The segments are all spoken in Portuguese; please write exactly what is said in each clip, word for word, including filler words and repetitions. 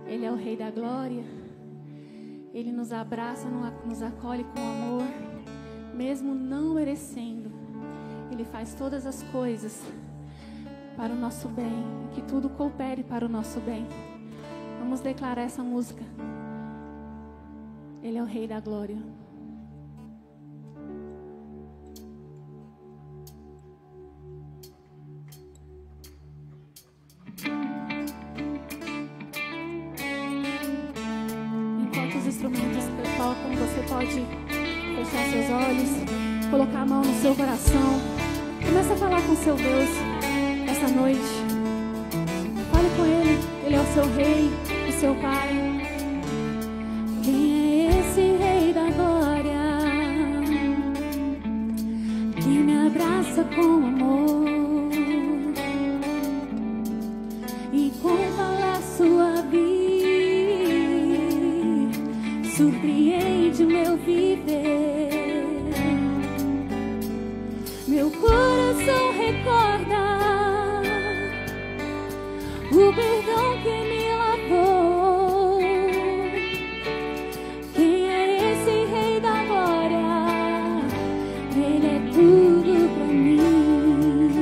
Ele é o Rei da Glória. Ele nos abraça, nos acolhe com amor, mesmo não merecendo. Ele faz todas as coisas para o nosso bem, que tudo coopere para o nosso bem. Vamos declarar essa música. Ele é o Rei da Glória. Enquanto os instrumentos tocam, você pode fechar seus olhos, colocar a mão no seu coração. Começa a falar com seu Deus essa noite. Fale com Ele. Ele é o seu Rei, o seu Pai. Quem é esse Rei da Glória que me abraça com amor e com falar suave surpreende meu viver? Meu coração recorda o perdão que me lavou. Quem é esse Rei da Glória? Ele é tudo pra mim.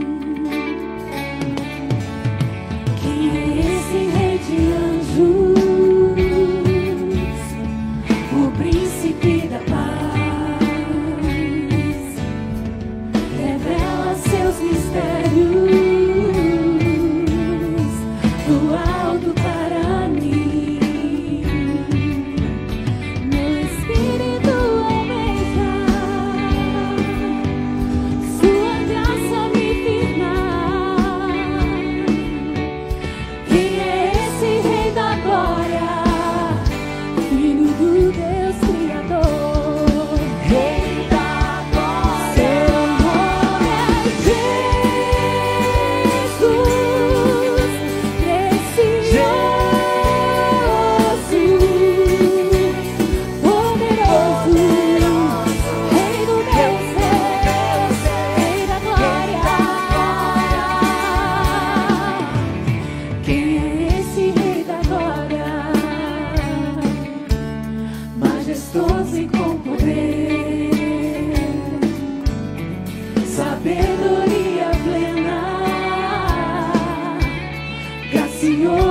Quem é esse Rei de anjos? O príncipe da paz revela seus mistérios do alto para mim. Meu espírito almeja sua graça me firmar. Quem é esse Rei da Glória? Filho do Deus Criador. Rei da Glória. Seu nome é Jesus, precioso, poderoso, Rei do meu ser, Rei da Glória. Quem é esse Rei da Glória? Majestoso e com poder, sabedoria plena, gracioso